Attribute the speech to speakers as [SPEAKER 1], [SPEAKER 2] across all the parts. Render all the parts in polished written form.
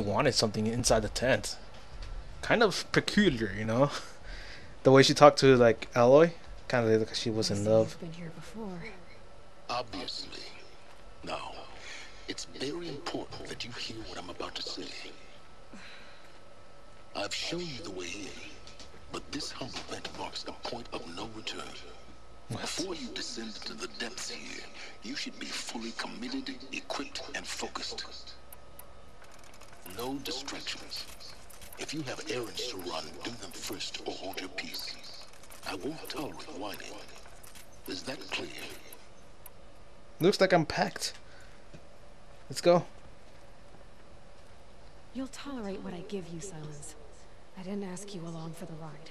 [SPEAKER 1] wanted something inside the tent. Kind of peculiar, you know? The way she talked to, like, Aloy. Kind of like she was in love.
[SPEAKER 2] Been here before.
[SPEAKER 3] Obviously. Now, it's very important that you hear what I'm about to say. I've shown you the way in, but this humble vent marks a point of no return. What? Before you descend into the depths here, you should be fully committed, equipped, and focused. No distractions. If you have errands to run, do them first or hold your peace. I won't tolerate whining. Is that clear?
[SPEAKER 1] Looks like I'm packed. Let's go.
[SPEAKER 2] You'll tolerate what I give you, Silence. I didn't ask you along for the ride.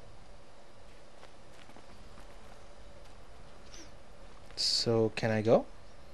[SPEAKER 1] So, can I go?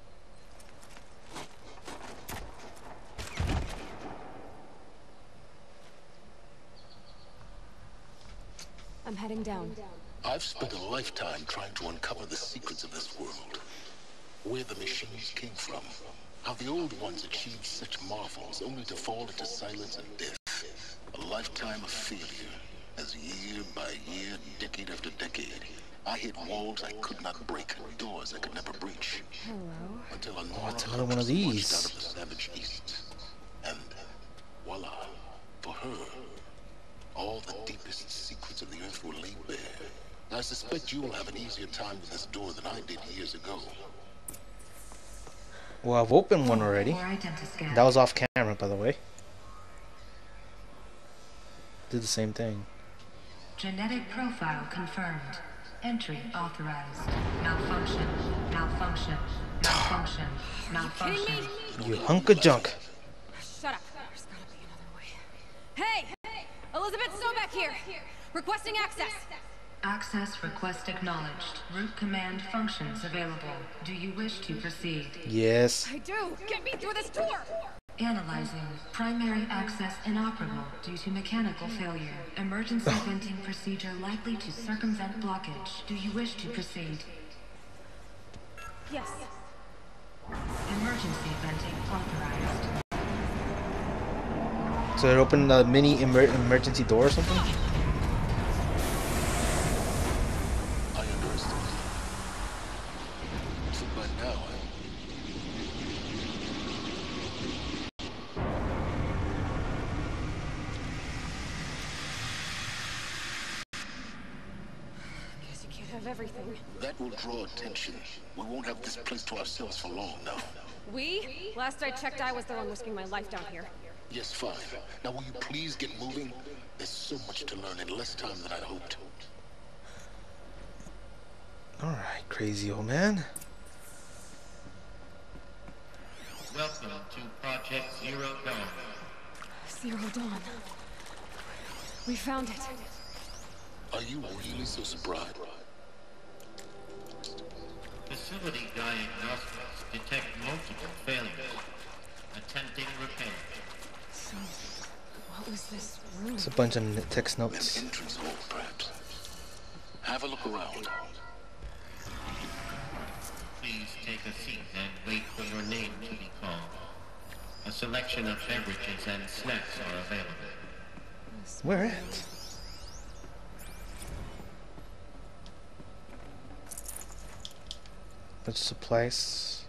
[SPEAKER 2] I'm heading down.
[SPEAKER 3] I've spent a lifetime trying to uncover the secrets of this world. Where the machines came from. How the old ones achieved such marvels only to fall into silence and death. A lifetime of failure. As year by year, decade after decade, I hit walls I could not break, doors I could never breach.
[SPEAKER 2] Hello.
[SPEAKER 3] Until
[SPEAKER 1] it's another one of these.
[SPEAKER 3] Out of the savage east. And voila, for her, all the deepest secrets of the earth were laid bare. I suspect you will have an easier time with this door than I did years ago.
[SPEAKER 1] Well, I've opened one already. That was off camera, by the way. Did the same thing.
[SPEAKER 4] Genetic profile confirmed. Entry authorized. Malfunction. Malfunction. Malfunction. Malfunction.
[SPEAKER 1] You hunk of junk.
[SPEAKER 2] Shut up. There's gotta be another way. Hey! Elizabeth Sobeck here! Requesting access!
[SPEAKER 4] Access request acknowledged. Root command functions available. Do you wish to proceed?
[SPEAKER 1] Yes.
[SPEAKER 2] I do! Get me through this door!
[SPEAKER 4] Analyzing. Primary access inoperable due to mechanical failure. Emergency venting procedure likely to circumvent blockage. Do you wish to proceed?
[SPEAKER 2] Yes.
[SPEAKER 4] Emergency venting authorized.
[SPEAKER 1] So it opened a mini emergency door or something?
[SPEAKER 3] I understand. So by now,
[SPEAKER 2] Guess you can't have everything.
[SPEAKER 3] that will draw attention. We won't have this place to ourselves for long now.
[SPEAKER 2] We? Last I checked, I was the one risking my life down here.
[SPEAKER 3] Yes, fine. Now will you please get moving? There's so much to learn in less time than I'd hoped.
[SPEAKER 1] Alright, crazy old man.
[SPEAKER 5] Welcome to Project Zero Dawn.
[SPEAKER 2] Zero Dawn. We found it.
[SPEAKER 3] Are you really so surprised?
[SPEAKER 5] Facility diagnostics detect multiple failures. Attempting repair.
[SPEAKER 2] So, what was this room?
[SPEAKER 1] It's a bunch of text
[SPEAKER 3] An
[SPEAKER 1] notes.
[SPEAKER 3] entrance hole, perhaps. Have a look around.
[SPEAKER 5] Please take a seat and wait for your name to be called. A selection of beverages and snacks are available.
[SPEAKER 1] Where at? Bunch of supplies.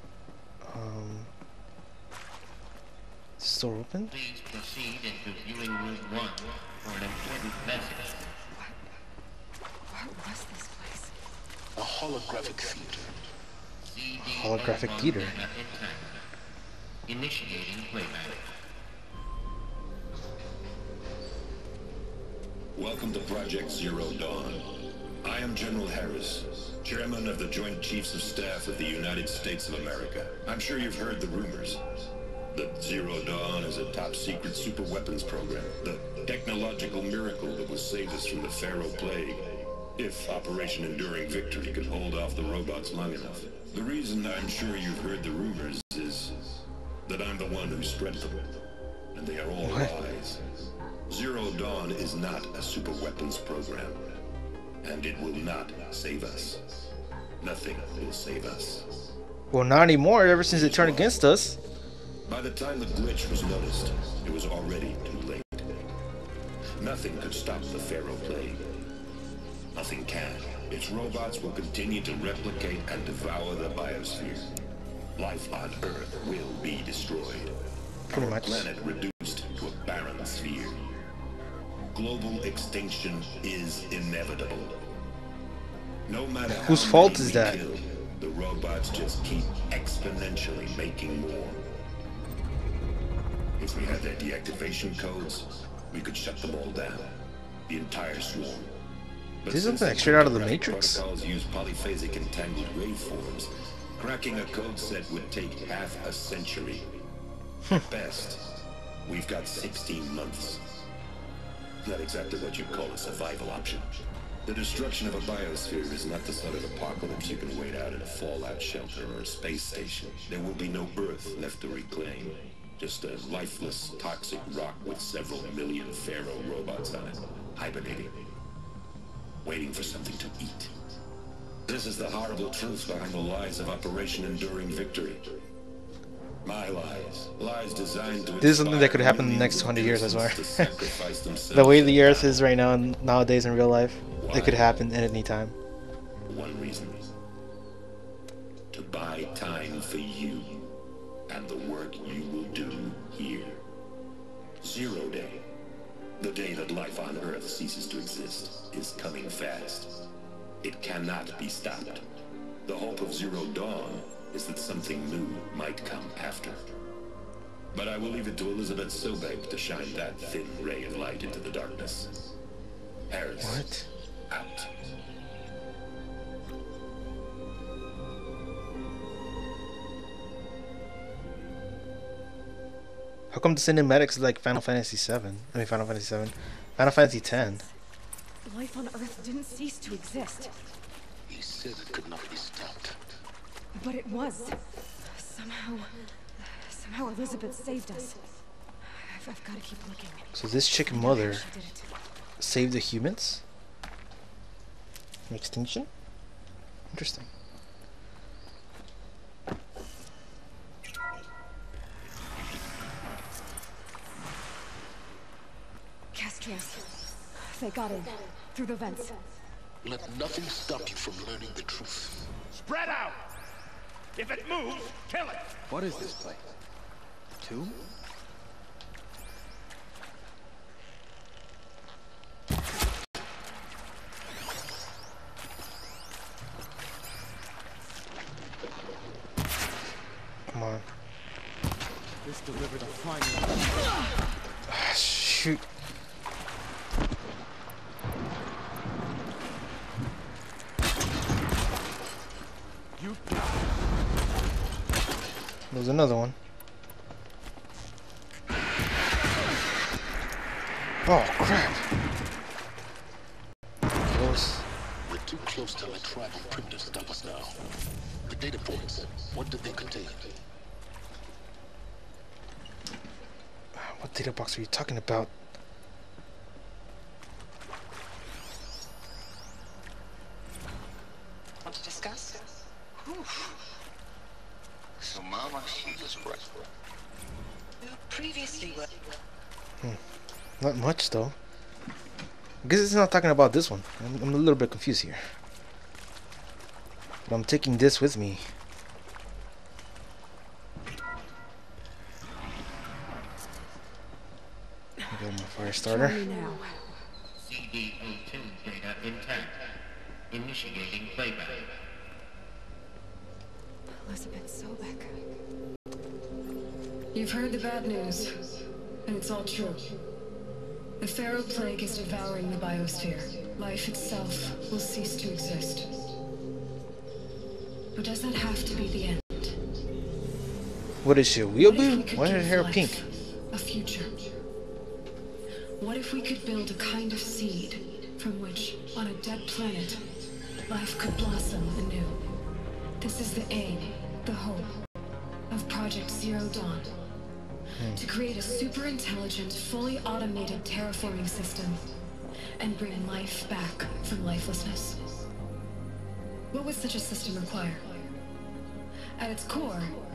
[SPEAKER 1] Store open?
[SPEAKER 5] Please proceed into viewing room 1 for an important message.
[SPEAKER 2] What was this place?
[SPEAKER 3] A holographic theater.
[SPEAKER 5] CD
[SPEAKER 1] Holographic
[SPEAKER 5] on
[SPEAKER 1] theater.
[SPEAKER 5] data intact. Initiating playback.
[SPEAKER 6] Welcome to Project Zero Dawn. I am General Harris, Chairman of the Joint Chiefs of Staff of the United States of America. I'm sure you've heard the rumors that Zero Dawn is a top-secret super-weapons program, the technological miracle that will save us from the Pharaoh Plague, if Operation Enduring Victory could hold off the robots long enough. The reason I'm sure you've heard the rumors is that I'm the one who spread them, and they are all lies. Zero Dawn is not a super-weapons program, and it will not save us. Nothing will save us.
[SPEAKER 1] Well, not anymore, ever since they turned against us.
[SPEAKER 6] By the time the glitch was noticed, it was already too late. Nothing could stop the Pharaoh plague. Nothing can. Its robots will continue to replicate and devour the biosphere. Life on Earth will be destroyed.
[SPEAKER 1] Pretty
[SPEAKER 6] Our
[SPEAKER 1] much.
[SPEAKER 6] planet reduced to a barren sphere. Global extinction is inevitable. No matter
[SPEAKER 1] Whose
[SPEAKER 6] how
[SPEAKER 1] fault
[SPEAKER 6] many
[SPEAKER 1] is
[SPEAKER 6] we
[SPEAKER 1] that?
[SPEAKER 6] kill, the robots just keep exponentially making more. If we had their deactivation codes, we could shut them all down. The entire swarm. But
[SPEAKER 1] This is
[SPEAKER 6] since
[SPEAKER 1] something like
[SPEAKER 6] the
[SPEAKER 1] straight out of the
[SPEAKER 6] cryptographic
[SPEAKER 1] Matrix.
[SPEAKER 6] protocols use polyphasic entangled waveforms, cracking a code set would take half a century. At best, we've got 16 months. Not exactly what you'd call a survival option. The destruction of a biosphere is not the sort of apocalypse you can wait out in a fallout shelter or a space station. There will be no Earth left to reclaim. Just a lifeless, toxic rock with several million Pharaoh robots on it, hibernating, waiting for something to eat. This is the horrible truth behind the lies of Operation Enduring Victory. My lies. Lies designed to
[SPEAKER 1] This is something that could happen in the next 200 years, I swear. The way the Earth is right now, nowadays in real life, it could happen at any time.
[SPEAKER 6] One reason. To buy time for you and the work you will do here. Zero Day. The day that life on Earth ceases to exist is coming fast. It cannot be stopped. The hope of Zero Dawn is that something new might come after. But I will leave it to Elizabeth Sobek to shine that thin ray of light into the darkness. Harris.
[SPEAKER 1] What?
[SPEAKER 6] Out.
[SPEAKER 1] How come the cinematics is like Final Fantasy 7? I mean Final Fantasy 7. Final Fantasy 10.
[SPEAKER 2] Life on Earth didn't cease to exist.
[SPEAKER 3] He said it could not be stopped.
[SPEAKER 2] But it was. Somehow Elizabeth saved us. I've got to keep looking.
[SPEAKER 1] So this chicken
[SPEAKER 2] Find out how
[SPEAKER 1] mother
[SPEAKER 2] she did it.
[SPEAKER 1] saved the humans from extinction? Interesting.
[SPEAKER 2] Castrios. They got in. Through the vents.
[SPEAKER 3] Let nothing stop you from learning the truth.
[SPEAKER 7] Spread out! If it moves, kill it!
[SPEAKER 8] What is this place? A tomb?
[SPEAKER 1] Come on.
[SPEAKER 8] This delivered a final.
[SPEAKER 1] Ah, shoot.
[SPEAKER 8] You
[SPEAKER 1] There's another one. Oh crap. Close.
[SPEAKER 3] We're too close to the tribal print to stop us now. The data points, what did they contain?
[SPEAKER 1] What data box are you talking about?
[SPEAKER 9] Want to discuss? Whew. So Mama, she was right. You previously were...
[SPEAKER 1] Not much though. I guess it's not talking about this one. I'm a little bit confused here. But I'm taking this with me. I got my fire starter.
[SPEAKER 2] Show me now.
[SPEAKER 5] CD02 data intact. Initiating playback.
[SPEAKER 2] Elizabeth Sobek.
[SPEAKER 4] You've heard the bad news, and it's all true. The Pharaoh plague is devouring the biosphere. Life itself will cease to exist. But does that have to be the end?
[SPEAKER 1] What is she? A
[SPEAKER 4] What if we
[SPEAKER 1] weeaboo?
[SPEAKER 4] could
[SPEAKER 1] Why is her
[SPEAKER 4] give
[SPEAKER 1] hair
[SPEAKER 4] life
[SPEAKER 1] pink?
[SPEAKER 4] a future? What if we could build a kind of seed from which, on a dead planet, life could blossom anew? This is the aim, the hope, of Project Zero Dawn. To create a super intelligent, fully automated terraforming system and bring life back from lifelessness. What would such a system require? At its core,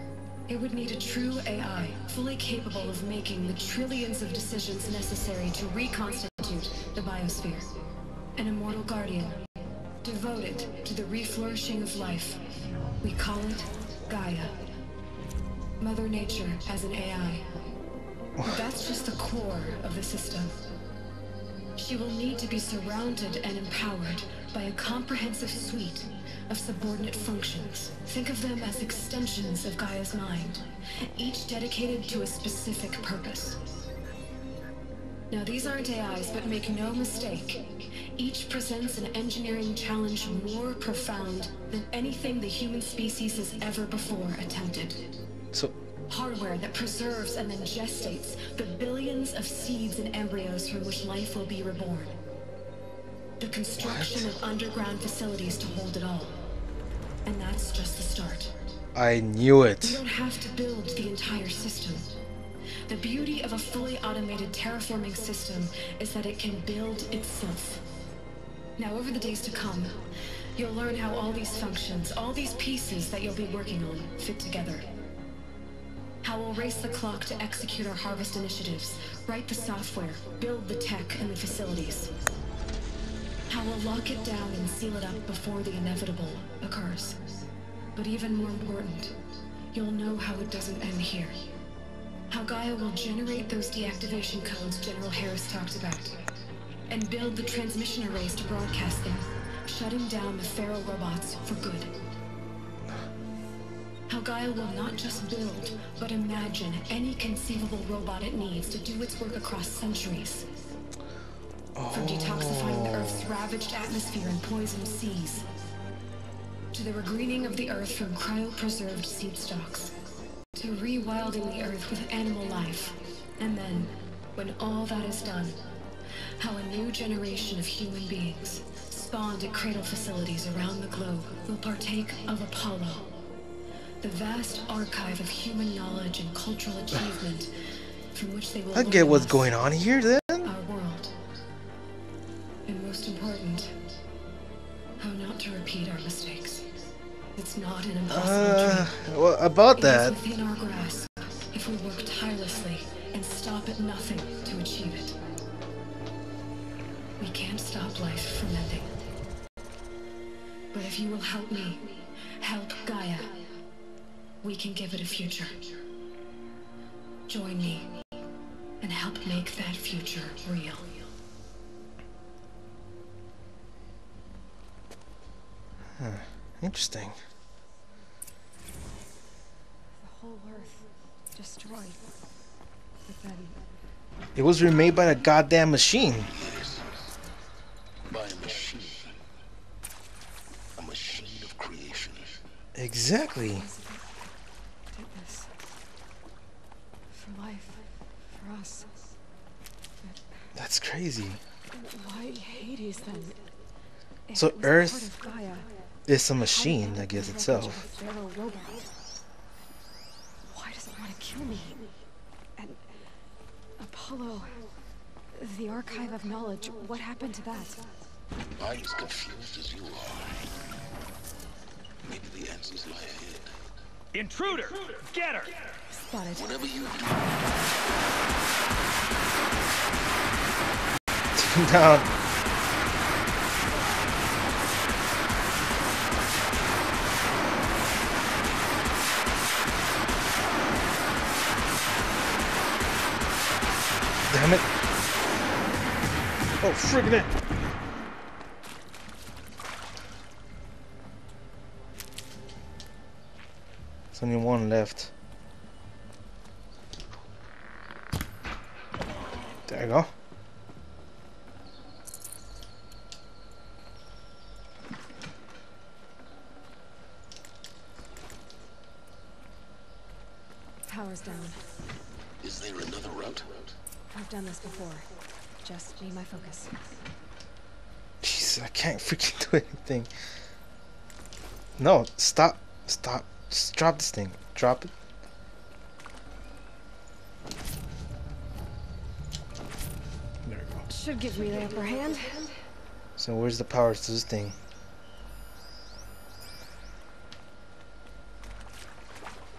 [SPEAKER 4] It would need a true AI, fully capable of making the trillions of decisions necessary to reconstitute the biosphere. An immortal guardian, devoted to the reflourishing of life. We call it Gaia. Mother Nature as an AI. But that's just the core of the system. She will need to be surrounded and empowered by a comprehensive suite of subordinate functions. Think of them as extensions of Gaia's mind, each dedicated to a specific purpose. Now, these aren't AIs, but make no mistake, each presents an engineering challenge more profound than anything the human species has ever before attempted.
[SPEAKER 1] So,
[SPEAKER 4] Hardware that preserves and then gestates the billions of seeds and embryos from which life will be reborn. The construction of underground facilities to hold it all. And that's just the start.
[SPEAKER 1] I knew
[SPEAKER 4] You
[SPEAKER 1] it.
[SPEAKER 4] don't have to build the entire system. The beauty of a fully automated terraforming system is that it can build itself. Now, over the days to come, you'll learn how all these functions, all these pieces that you'll be working on, fit together. How we'll race the clock to execute our harvest initiatives, write the software, build the tech and the facilities. How we'll lock it down and seal it up before the inevitable occurs. But even more important, you'll know how it doesn't end here. How Gaia will generate those deactivation codes General Harris talked about, and build the transmission arrays to broadcast them, shutting down the feral robots for good. How Gaia will not just build, but imagine any conceivable robot it needs to do its work across centuries. From detoxifying the Earth's ravaged atmosphere and poisoned seas, to the regreening of the Earth from cryopreserved seed stalks, to rewilding the Earth with animal life. And then, when all that is done, how a new generation of human beings, spawned at cradle facilities around the globe, will partake of Apollo, the vast archive of human knowledge and cultural achievement from which they will
[SPEAKER 1] I get
[SPEAKER 4] learn
[SPEAKER 1] what's
[SPEAKER 4] us,
[SPEAKER 1] going on here then.
[SPEAKER 4] our world. And most important, how not to repeat our mistakes. It's not an impossible dream.
[SPEAKER 1] Well, about
[SPEAKER 4] It
[SPEAKER 1] that.
[SPEAKER 4] is within our grasp if we work tirelessly and stop at nothing to achieve it. We can't stop life from ending. But if you will help me, help Gaia, we can give it a future. Join me and help make that future real.
[SPEAKER 1] Interesting.
[SPEAKER 2] The whole Earth destroyed. But then,
[SPEAKER 1] It was remade by a goddamn machine.
[SPEAKER 3] Yes. By a machine. A machine of creation.
[SPEAKER 1] Exactly.
[SPEAKER 2] did this. For life. For us.
[SPEAKER 1] That's crazy.
[SPEAKER 2] Why Hades then? If
[SPEAKER 1] So
[SPEAKER 2] it was
[SPEAKER 1] Earth
[SPEAKER 2] part of Gaia,
[SPEAKER 1] It's a
[SPEAKER 2] how did
[SPEAKER 1] machine,
[SPEAKER 2] it
[SPEAKER 1] I guess
[SPEAKER 2] wreckage
[SPEAKER 1] itself.
[SPEAKER 2] of a feral robot? Why does it want to kill me? And Apollo, the archive of knowledge, what happened to that?
[SPEAKER 3] I'm as confused as you are. Maybe the answers lie ahead.
[SPEAKER 7] Intruder! Get her!
[SPEAKER 2] Spotted.
[SPEAKER 3] Whatever you do,
[SPEAKER 1] Take him down. Damn it. Oh, friggin' it. There's only one left. There you go.
[SPEAKER 2] Power's down.
[SPEAKER 3] is there another route?
[SPEAKER 2] I've done this before. Just need my focus.
[SPEAKER 1] Jeez, I can't freaking do anything. No, stop. Stop. Just drop this thing. Drop it. There we go.
[SPEAKER 2] Should give me the upper hand.
[SPEAKER 1] So where's the power to this thing?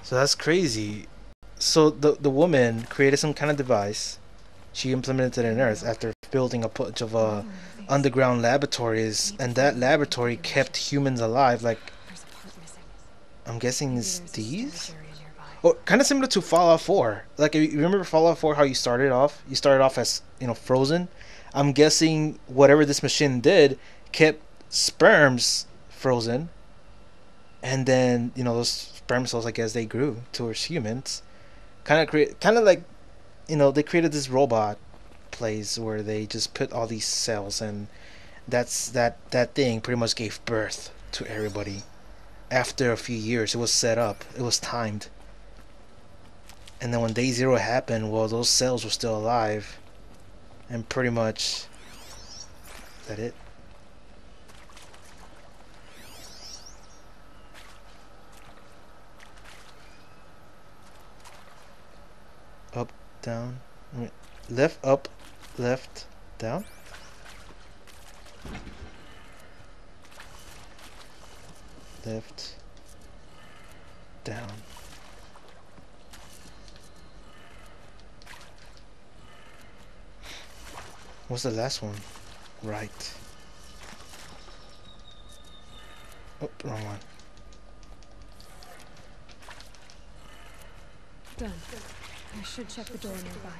[SPEAKER 1] So that's crazy. So the woman created some kind of device. She implemented it in Earth after building a bunch of underground laboratories, and that laboratory kept humans alive. Like,
[SPEAKER 2] There's a part missing.
[SPEAKER 1] I'm guessing
[SPEAKER 2] Maybe
[SPEAKER 1] it's
[SPEAKER 2] there's a
[SPEAKER 1] these.
[SPEAKER 2] storage area nearby.
[SPEAKER 1] Or kind of similar to Fallout 4. Like, you remember Fallout 4, how you started off? You started off as, you know, frozen. I'm guessing whatever this machine did kept sperms frozen, and then, you know, those sperm cells, I guess, they grew towards humans. Kind of like, you know, they created this robot place where they just put all these cells, and that thing pretty much gave birth to everybody. After a few years, it was set up, it was timed, and then when day zero happened, well, those cells were still alive, and pretty much, is that it? Up, down, left, up, left, down. Left, down. What's the last one? Right. Oh, wrong one.
[SPEAKER 2] Done. I should check the door nearby.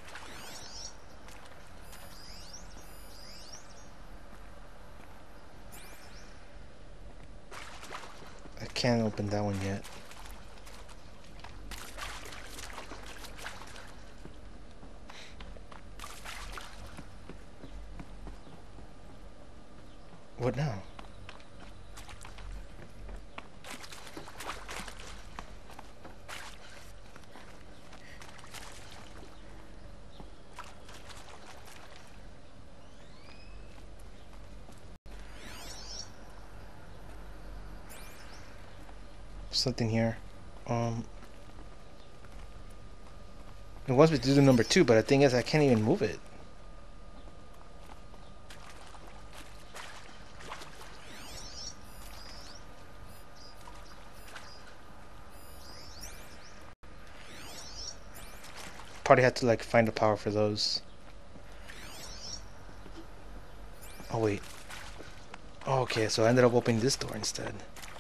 [SPEAKER 1] I can't open that one yet. What now? Something here. It wants me to do the number 2, but the thing is I can't even move it. Probably had to like find a power for those. Oh wait. Oh, okay, so I ended up opening this door instead.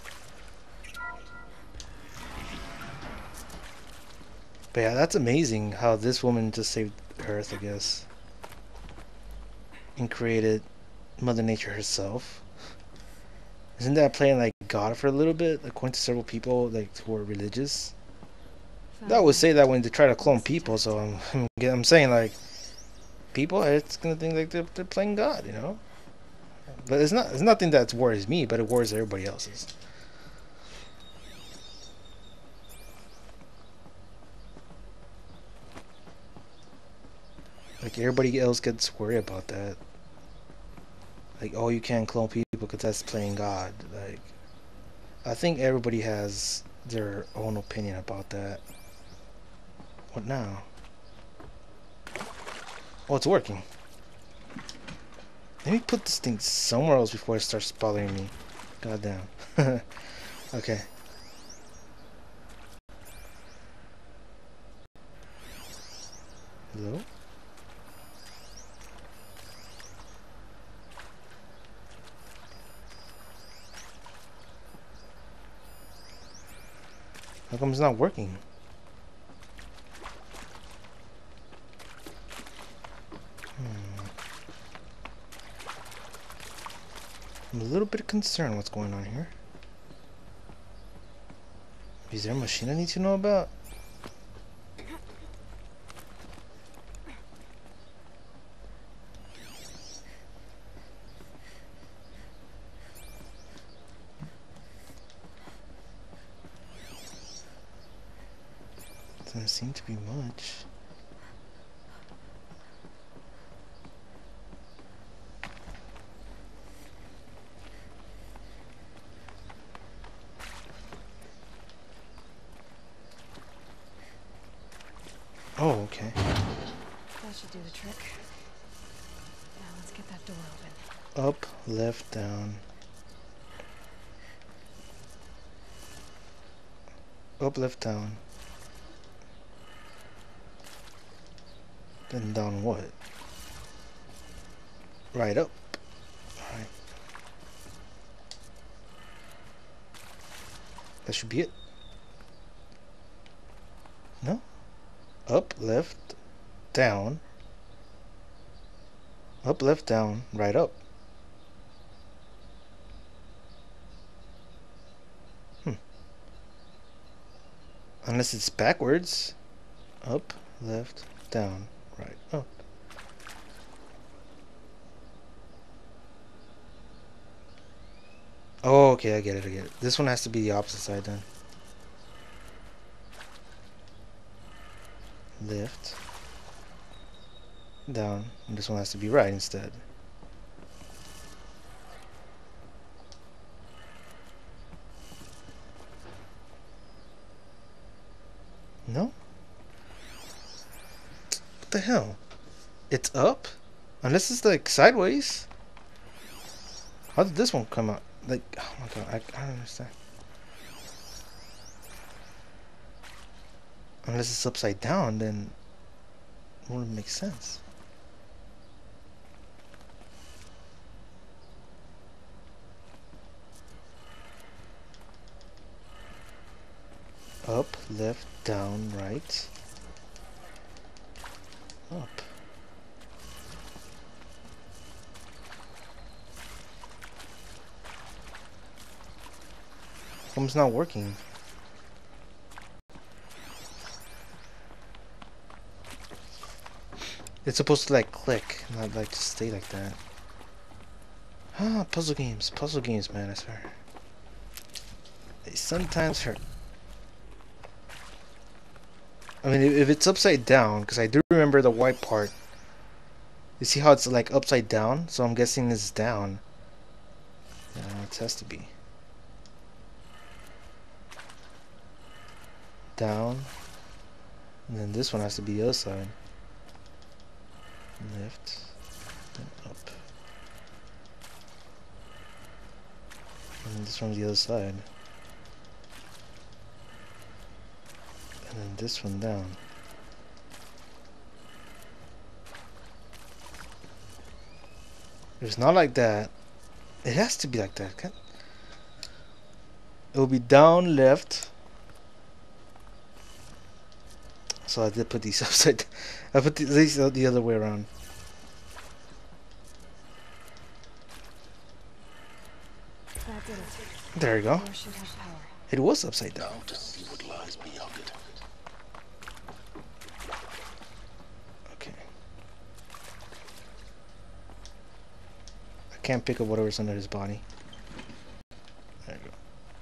[SPEAKER 1] But yeah, that's amazing how this woman just saved Earth, I guess. And created Mother Nature herself. Isn't that playing like God for a little bit? According to several people like who are religious. They always say that when they try to clone people, so I'm saying like people, it's gonna think like they're playing God, you know? But it's nothing that worries me, but it worries everybody else's. Like everybody else gets worried about that. Like, oh, you can't clone people because that's playing God. Like, I think everybody has their own opinion about that. What now? Oh, it's working. Let me put this thing somewhere else before it starts bothering me. Goddamn. Okay. Hello? How come it's not working? I'm a little bit concerned what's going on here. Is there a machine I need to know about? Doesn't seem to be much. Oh, okay.
[SPEAKER 2] That should do the trick. Now let's get that door open.
[SPEAKER 1] Up, left, down. Up, left, down. Then down what? Right, up. Alright. That should be it. No? Up, left, down. Up, left, down, right, up. Unless it's backwards. Up, left, down, right, up. Oh, okay, I get it, I get it. This one has to be the opposite side then. Left, down, and this one has to be right instead. No? What the hell? It's up? Unless it's like sideways. How did this one come out? Like, oh my god, I don't understand. Unless it's upside down, then it wouldn't make sense. Up, left, down, right. Up. It's not working. It's supposed to like click, not like just stay like that. Ah, puzzle games, man, I swear. They sometimes hurt. I mean, if it's upside down, because I do remember the white part. You see how it's like upside down? So I'm guessing it's down. Yeah, it has to be. Down. And then this one has to be the other side. Left. Then up. And this one's the other side. And then this one down. If it's not like that, it has to be like that. Okay? It will be down, left. So I did put these upside. I put these the other way around.
[SPEAKER 2] That did it.
[SPEAKER 1] There you go.
[SPEAKER 2] Door should have power.
[SPEAKER 1] It was upside down.
[SPEAKER 3] Now to see what lies beyond it.
[SPEAKER 1] Okay. I can't pick up whatever's under his body. There you go.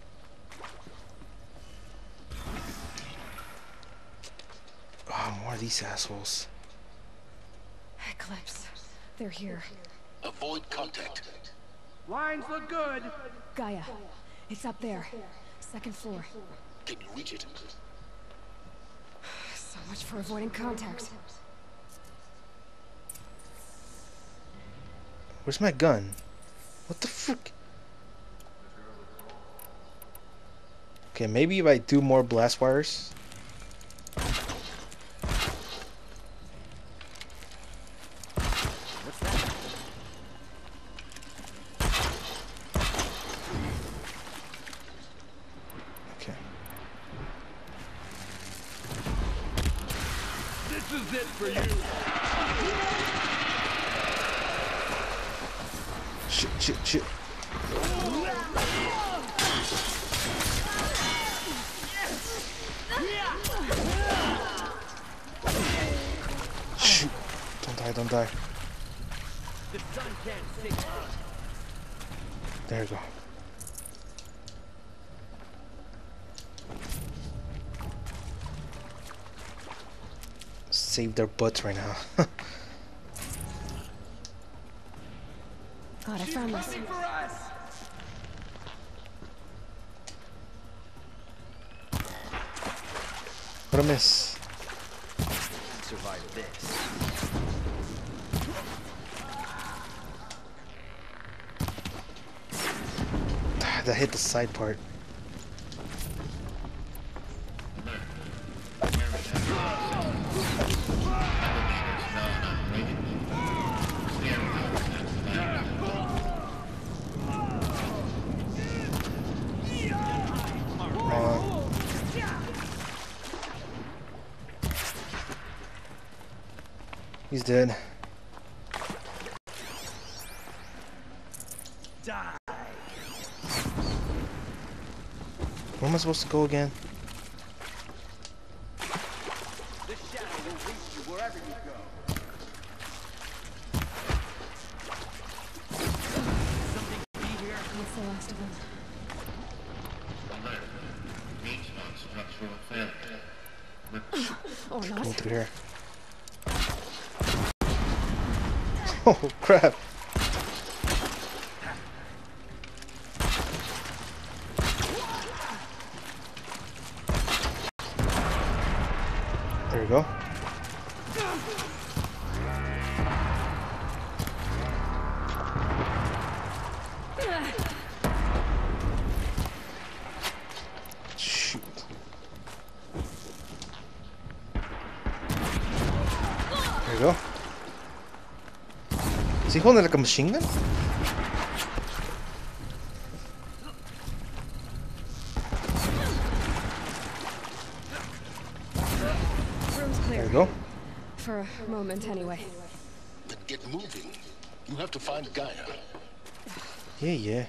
[SPEAKER 1] Oh, more of these assholes.
[SPEAKER 2] Eclipse. They're here.
[SPEAKER 3] Avoid contact.
[SPEAKER 8] Lines look good.
[SPEAKER 2] Gaia. It's up there. Second floor.
[SPEAKER 3] Can you reach it?
[SPEAKER 2] So much for avoiding contact.
[SPEAKER 1] Where's my gun? What the frick? Okay, maybe if I do more blast wires. Okay.
[SPEAKER 8] This is it for you.
[SPEAKER 1] Shit. Shoot. Don't die.
[SPEAKER 8] The sun can't sink.
[SPEAKER 1] There you go. Save their butts right now.
[SPEAKER 2] God, I found this.
[SPEAKER 8] Coming for us.
[SPEAKER 1] What a miss.
[SPEAKER 8] Survive this.
[SPEAKER 1] That hit the side part. He's dead.
[SPEAKER 8] Die.
[SPEAKER 1] Where am I supposed to go again?
[SPEAKER 8] This shadow will reach you wherever you go. Something be here.
[SPEAKER 2] That's the last of them.
[SPEAKER 5] Alert. Means on structural failure.
[SPEAKER 2] Or
[SPEAKER 1] Going
[SPEAKER 2] not.
[SPEAKER 1] through here. Oh crap! There we go. Shoot. There we go. Is he holding like a machine gun?
[SPEAKER 2] Room's
[SPEAKER 1] There
[SPEAKER 2] clear.
[SPEAKER 1] we go.
[SPEAKER 2] For a moment, anyway.
[SPEAKER 3] Then get moving. You have to find Gaia.
[SPEAKER 1] Yeah, yeah.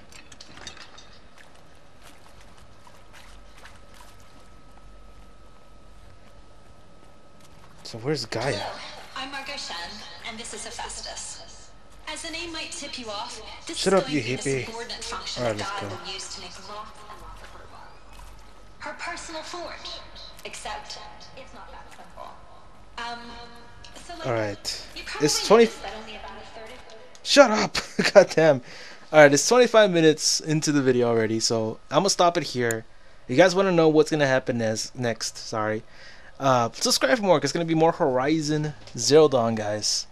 [SPEAKER 1] So where's Gaia?
[SPEAKER 10] Hello, I'm Margot Shen, and this is Hephaestus. As the name might tip you off, this
[SPEAKER 1] Shut
[SPEAKER 10] is
[SPEAKER 1] up,
[SPEAKER 10] going
[SPEAKER 1] you
[SPEAKER 10] to be
[SPEAKER 1] hippie.
[SPEAKER 10] the subordinate function
[SPEAKER 1] Alright,
[SPEAKER 10] that
[SPEAKER 1] let's
[SPEAKER 10] Gaia
[SPEAKER 1] go.
[SPEAKER 10] will use to make lots and lots of her love. Her personal forge. Except, it's not that simple. So like,
[SPEAKER 1] Alright.
[SPEAKER 10] you probably
[SPEAKER 1] It's 20.
[SPEAKER 10] noticed that only about a third of
[SPEAKER 1] Shut up! Goddamn. Alright, it's 25 minutes into the video already, so I'm gonna stop it here. You guys want to know what's gonna happen next? Sorry. Subscribe for more, 'cause it's gonna be more Horizon Zero Dawn, guys.